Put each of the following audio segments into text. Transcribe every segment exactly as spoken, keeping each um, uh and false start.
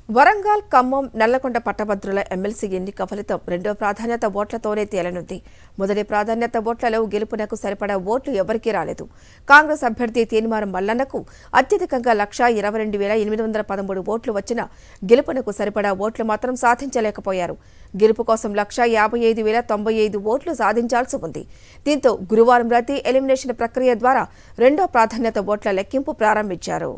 వరంగల్ ఖమ్మం నల్లకొండ పట్టభద్రుల ఎమ్మెల్సీ ఎన్నిక ఫలితం రెండో ప్రాధాన్యత ఓట్లతోనే తేలనుంది. మొదటి ప్రాధాన్యత ఓట్లలో గెలుపునకు సరిపడా ఓట్లు ఎవరికీ రాలేదు. కాంగ్రెస్ అభ్యర్థి తీన్మార్ మల్లన్నకు అత్యధికంగా లక్షా ఇరవై రెండు వేల ఎనిమిది వందల పదమూడు ఓట్లు వచ్చినా గెలుపునకు సరిపడా ఓట్లు మాత్రం సాధించలేకపోయారు. గెలుపు కోసం లక్షా యాభై ఐదు వేల తొంభై ఐదు ఓట్లు సాధించాల్సి ఉంది. దీంతో గురువారం రాత్రి ఎలిమినేషన్ ప్రక్రియ ద్వారా రెండో ప్రాధాన్యత ఓట్ల లెక్కింపు ప్రారంభించారు.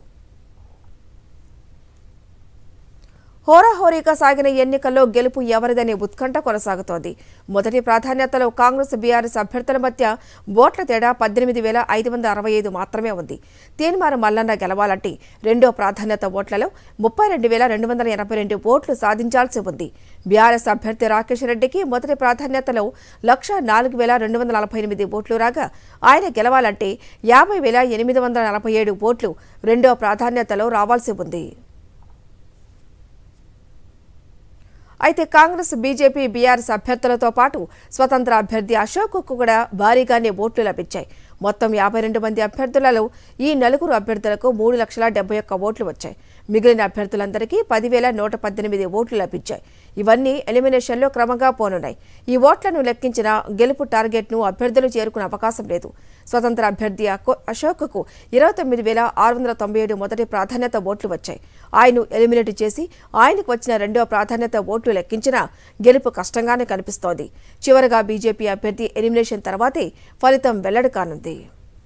హోరాహోరీగా సాగిన ఎన్నికల్లో గెలుపు ఎవరిదనే ఉత్కంఠ కొనసాగుతోంది. మొదటి ప్రాధాన్యతలో కాంగ్రెస్ బీఆర్ఎస్ అభ్యర్థుల మధ్య ఓట్ల తేడా పద్దెనిమిది వేల ఐదు వందల అరవై ఐదు మాత్రమే ఉంది. తీన్మార్ మల్లన్న గెలవాలంటే రెండో ప్రాధాన్యత ఓట్లలో ముప్పై రెండు వేల రెండు వందల ఎనభై రెండు ఓట్లు సాధించాల్సి ఉంది. బీఆర్ఎస్ అభ్యర్థి రాకేష్ రెడ్డికి మొదటి ప్రాధాన్యతలో లక్ష నాలుగు వేల రెండు వందల నలభై ఎనిమిది ఓట్లు రాగా ఆయన గెలవాలంటే యాభై వేల ఎనిమిది వందల నలభై ఏడు ఓట్లు రెండో ప్రాధాన్యతలో రావాల్సి ఉంది. అయితే కాంగ్రెస్ బీజేపీ బీఆర్ఎస్ అభ్యర్థులతో పాటు స్వతంత్ర అభ్యర్థి అశోక్ కు కూడా భారీగానే ఓట్లు లభించాయి. మొత్తం యాభై రెండు మంది అభ్యర్థులలో ఈ నలుగురు అభ్యర్థులకు మూడు లక్షల డెబ్బై ఒక్క ఓట్లు వచ్చాయి. మిగిలిన అభ్యర్థులందరికీ పదివేల నూట పద్దెనిమిది ఓట్లు లభించాయి. ఇవన్నీ ఎలిమినేషన్లో క్రమంగా పోనున్నాయి. ఈ ఓట్లను లెక్కించిన గెలుపు టార్గెట్ను అభ్యర్థులు చేరుకునే అవకాశం లేదు. స్వతంత్ర అభ్యర్థి అశోక్ కు ఇరవై తొమ్మిది వేల ఆరు వందల తొంభై ఏడు మొదటి ప్రాధాన్యత ఓట్లు వచ్చాయి. ఆయన్ను ఎలిమినేట్ చేసి ఆయనకు వచ్చిన రెండవ ప్రాధాన్యత ఓట్లు లెక్కించినా గెలుపు కష్టంగానే కనిపిస్తోంది. చివరగా బీజేపీ అభ్యర్థి ఎలిమినేషన్ తర్వాతే ఫలితం వెల్లడి కానుంది.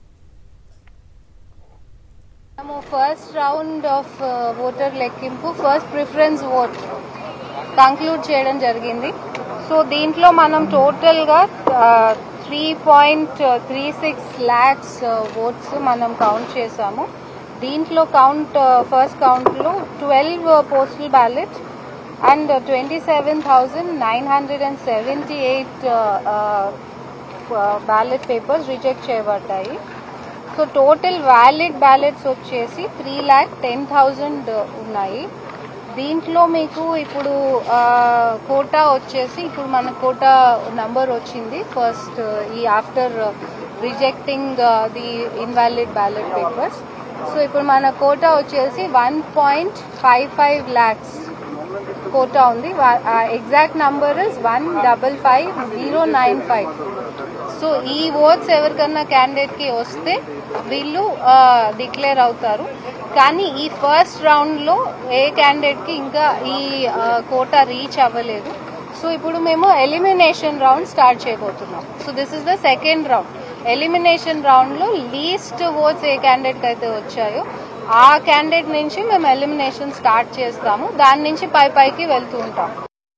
ఫస్ట్ రౌండ్ ఆఫ్ ఓటర్ లెక్కింపు ఫస్ట్ ప్రిఫరెన్స్ ఓట్ కంక్లూడ్ చేయడం జరిగింది. సో దీంట్లో మనం టోటల్గా three point three six lakhs votes మనం కౌంట్ చేశాము. దీంట్లో కౌంట్ ఫస్ట్ కౌంట్లో twelve postal ballots and twenty seven thousand nine hundred and seventy eight ballot papers reject చేయబడ్డాయి. సో టోటల్ వ్యాలిడ్ బ్యాలెట్స్ వచ్చేసి త్రీ ల్యాక్ టెన్ థౌజండ్ ఉన్నాయి. దీంట్లో మీకు ఇప్పుడు కోటా వచ్చేసి ఇప్పుడు మన కోటా నంబర్ వచ్చింది ఫస్ట్ ఈ after rejecting the invalid ballot papers. So ఇప్పుడు మన కోటా వచ్చేసి one point five five lakhs quota ఉంది. Exact number is one double five zero nine five. So ఈ ఓట్స్ ఎవరికన్నా క్యాండిడేట్ కి వస్తే వీళ్ళు డిక్లేర్ అవుతారు. కానీ ఈ ఫస్ట్ రౌండ్ లో ఏ క్యాండిడేట్ కి ఇంకా ఈ కోటా రీచ్ అవ్వలేదు. సో ఇప్పుడు మేము ఎలిమినేషన్ రౌండ్ స్టార్ట్ చేయబోతున్నాం. So this is the second round. Elimination round లో లీస్ట్ ఓట్స్ ఏ క్యాండిడేట్ కి అయితే వచ్చాయో ఆ క్యాండిడేట్ నుంచి మేము ఎలిమినేషన్ స్టార్ట్ చేస్తాము. దాని నుంచి పై పైకి వెళ్తూ ఉంటాం.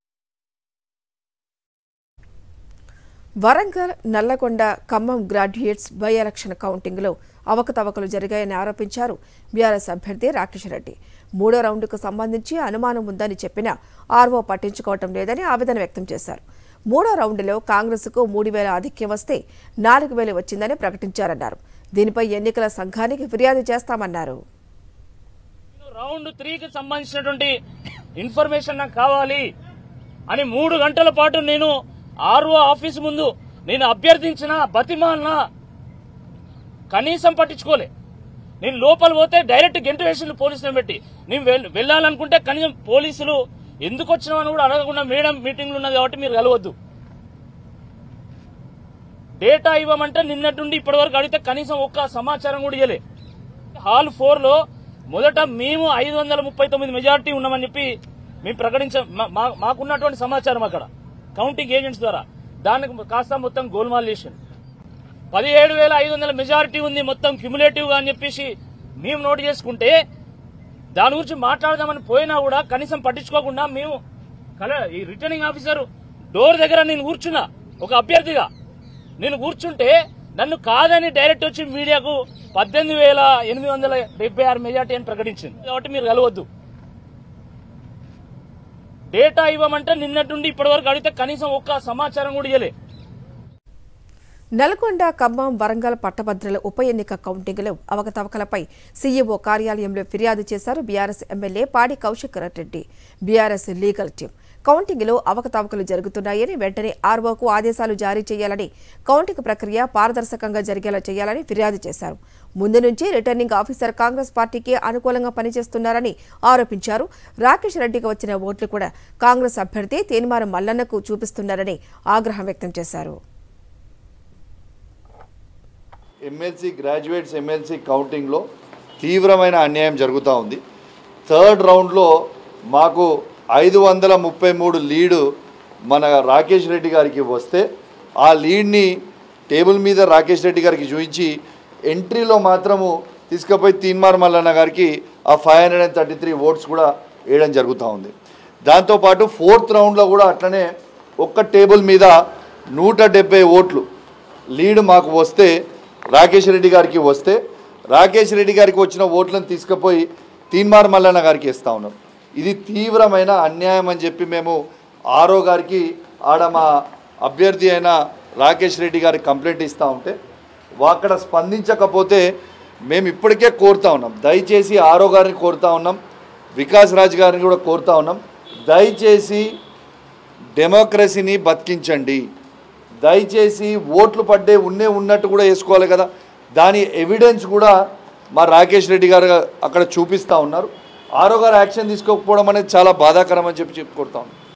Warangal Nalgonda Khammam graduates by election counting లో అవకతవకలు జరిగాయని ఆరోపించారు బీఆర్ఎస్ అభ్యర్థి రాకేష్ రెడ్డి. మూడో రౌండ్కు సంబంధించి అనుమానం ఉందని చెప్పినా ఆర్ఓ పట్టించుకోవటం లేదని ఆవేదన వ్యక్తం చేశారు. మూడో రౌండ్లో కాంగ్రెస్ కు మూడు వేల ఆధిక్యం వస్తే నాలుగు వేలు వచ్చిందని ప్రకటించారన్నారు. దీనిపై ఎన్నికల సంఘానికి ఫిర్యాదు చేస్తామన్నారు. రౌండ్ త్రీకి సంబంధించినటువంటి ఇన్ఫర్మేషన్ నాకు కావాలి అని మూడు గంటల పాటు నేను ఆర్ఓ ఆఫీస్ ముందు నేను అభ్యర్థించిన బతిమాలన కనీసం పట్టించుకోలే. నేను లోపల పోతే డైరెక్ట్ గెంటు వేసిన పోలీసులను పెట్టి నేను వెళ్ళాలనుకుంటే కనీసం పోలీసులు ఎందుకు వచ్చినామని కూడా అడగకుండా మేడం మీటింగ్లు ఉన్నది కాబట్టి మీరు కలవద్దు, డేటా ఇవ్వమంటే నిన్నట్టుండి ఇప్పటి వరకు అడిగితే కనీసం ఒక్క సమాచారం కూడా ఇవ్వలే. హాల్ ఫోర్ లో మొదట మేము ఐదు వందల ముప్పై తొమ్మిది మెజార్టీ ఉన్నామని చెప్పి మేము ప్రకటించ మాకున్నటువంటి సమాచారం అక్కడ కౌంటింగ్ ఏజెంట్స్ ద్వారా దానికి కాస్త మొత్తం గోల్మాల్ చేసింది. పదిహేడు వేల ఐదు వందల మెజారిటీ ఉంది మొత్తం క్యుములేటివ్ గా అని చెప్పేసి మేము నోట్ చేసుకుంటే దాని గురించి మాట్లాడదామని పోయినా కూడా కనీసం పట్టించుకోకుండా మేము ఈ రిటర్నింగ్ ఆఫీసర్ డోర్ దగ్గర నేను కూర్చున్నా ఒక అభ్యర్థిగా నేను కూర్చుంటే నన్ను కాదని డైరెక్ట్ వచ్చి మీడియాకు పద్దెనిమిది వేల ఎనిమిది వందల డెబ్బై ఆరు మెజార్టీ అని ప్రకటించింది. కాబట్టి మీరు కలవద్దు, డేటా ఇవ్వమంటే నిన్నట్టుండి ఇప్పటి వరకు అడిగితే కనీసం ఒక్క సమాచారం కూడా ఇవ్వలే. నల్గొండ, ఖమ్మం, వరంగల్ పట్టభద్రుల ఉప ఎన్నిక కౌంటింగ్లో అవకతవకలపై సీఈఓ కార్యాలయంలో ఫిర్యాదు చేశారు BRS MLA Padi Kaushik Reddy. BRS legal team కౌంటింగ్లో అవకతవకలు జరుగుతున్నాయని, వెంటనే ఆర్ఓకు ఆదేశాలు జారీ చేయాలని, కౌంటింగ్ ప్రక్రియ పారదర్శకంగా జరిగేలా చేయాలని ఫిర్యాదు చేశారు. ముందు నుంచి రిటర్నింగ్ ఆఫీసర్ కాంగ్రెస్ పార్టీకి అనుకూలంగా పనిచేస్తున్నారని ఆరోపించారు. రాకేష్ రెడ్డికి వచ్చిన ఓట్లు కూడా కాంగ్రెస్ అభ్యర్థి తేన్మార మల్లన్నకు చూపిస్తున్నారని ఆగ్రహం వ్యక్తం చేశారు. ఎమ్మెల్సీ గ్రాడ్యుయేట్స్ ఎమ్మెల్సీ కౌంటింగ్లో తీవ్రమైన అన్యాయం జరుగుతూ ఉంది. థర్డ్ రౌండ్లో మాకు ఐదు వందల ముప్పై మూడు లీడు మన రాకేష్ రెడ్డి గారికి వస్తే ఆ లీడ్ని టేబుల్ మీద రాకేష్ రెడ్డి గారికి చూపించి ఎంట్రీలో మాత్రము తీసుకుపోయి తీన్మార్ మల్లన్న గారికి ఆ five hundred and thirty three votes కూడా వేయడం జరుగుతూ ఉంది. దాంతోపాటు ఫోర్త్ రౌండ్లో కూడా అట్లనే ఒక్క టేబుల్ మీద నూట డెబ్బై ఓట్లు లీడ్ మాకు వస్తే రాకేష్ రెడ్డి గారికి వస్తే రాకేష్ రెడ్డి గారికి వచ్చిన ఓట్లను తీసుకుపోయి తీన్మార్ మల్లన్న గారికి ఇస్తూ ఉన్నాం. ఇది తీవ్రమైన అన్యాయం అని చెప్పి మేము ఆరో గారికి ఆడ మా అభ్యర్థి అయిన రాకేష్ రెడ్డి గారికి కంప్లైంట్ ఇస్తూ ఉంటే అక్కడ స్పందించకపోతే మేము ఇప్పటికే కోరుతా ఉన్నాం. దయచేసి ఆరో గారిని కోరుతా ఉన్నాం, వికాస్ రాజ్ గారిని కూడా కోరుతా ఉన్నాం, దయచేసి డెమోక్రసీని బతికించండి. దయచేసి ఓట్లు పడ్డే ఉన్నే ఉన్నట్టు కూడా వేసుకోవాలి కదా, దాని ఎవిడెన్స్ కూడా మా రాకేష్ రెడ్డి గారు అక్కడ చూపిస్తూ ఉన్నారు. ఆరో గారు యాక్షన్ తీసుకోకపోవడం అనేది చాలా బాధాకరం అని చెప్పి చెప్పుకుంటా ఉన్నాం.